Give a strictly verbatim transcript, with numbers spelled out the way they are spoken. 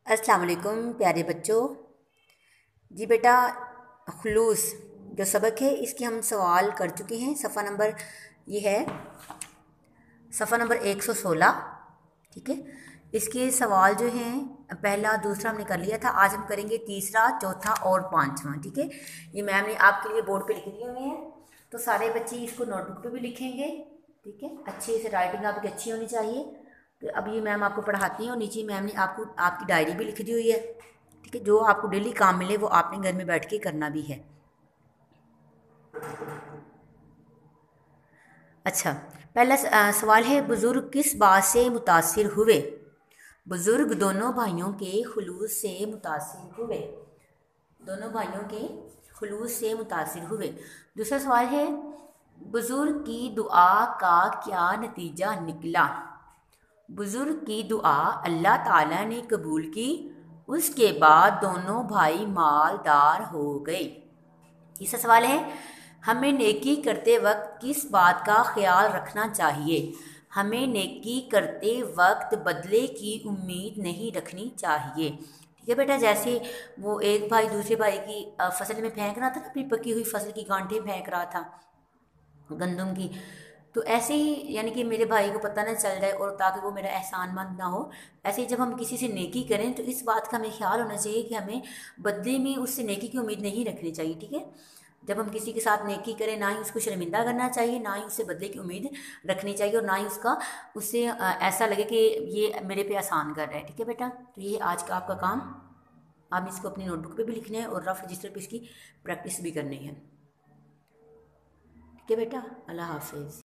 अस्सलाम वालेकुम प्यारे बच्चों। जी बेटा, खुलूस जो सबक है इसके हम सवाल कर चुके हैं। सफ़ा नंबर ये है सफ़ा नंबर एक सौ सोलह। ठीक है, इसके सवाल जो हैं पहला दूसरा हमने कर लिया था। आज हम करेंगे तीसरा, चौथा और पांचवा। ठीक है, ये मैम ने आपके लिए बोर्ड पे लिख दिए हुए हैं, तो सारे बच्चे इसको नोटबुक पे भी लिखेंगे। ठीक है, अच्छे से राइटिंग आपकी अच्छी होनी चाहिए। तो अब ये मैम आपको पढ़ाती हैं और नीचे मैम ने आपको आपकी डायरी भी लिख दी हुई है। ठीक है, जो आपको डेली काम मिले वो आपने घर में बैठ के करना भी है। अच्छा, पहला सवाल है, बुज़ुर्ग किस बात से मुतासिर हुए? बुज़ुर्ग दोनों भाइयों के खुलूस से मुतासिर हुए। दोनों भाइयों के खुलूस से मुतासिर हुए। दूसरा सवाल है, बुज़ुर्ग की दुआ का क्या नतीजा निकला? बुज़ुर्ग की दुआ अल्लाह ताला ने कबूल की, उसके बाद दोनों भाई मालदार हो गए। तीसरा सवाल है, हमें नेकी करते वक्त किस बात का ख्याल रखना चाहिए? हमें नेकी करते वक्त बदले की उम्मीद नहीं रखनी चाहिए। ठीक है बेटा, जैसे वो एक भाई दूसरे भाई की फसल में फेंक रहा था ना, अपनी पकी हुई फसल की गांठें फेंक रहा था गंदम की, तो ऐसे ही यानी कि मेरे भाई को पता ना चल जाए और ताकि वो मेरा एहसानमंद ना हो। ऐसे ही जब हम किसी से नेकी करें तो इस बात का हमें ख्याल होना चाहिए कि हमें बदले में उससे नेकी की उम्मीद नहीं रखनी चाहिए। ठीक है, जब हम किसी के साथ नेकी करें ना ही उसको शर्मिंदा करना चाहिए, ना ही उससे बदले की उम्मीद रखनी चाहिए, और ना ही उसका उससे ऐसा लगे कि ये मेरे पे एहसान कर रहा है। ठीक है बेटा, तो ये आज का आपका काम, आप इसको अपनी नोटबुक पे भी लिखना है और रफ रजिस्टर पे इसकी प्रैक्टिस भी करनी है। ठीक है बेटा, अल्लाह हाफिज़।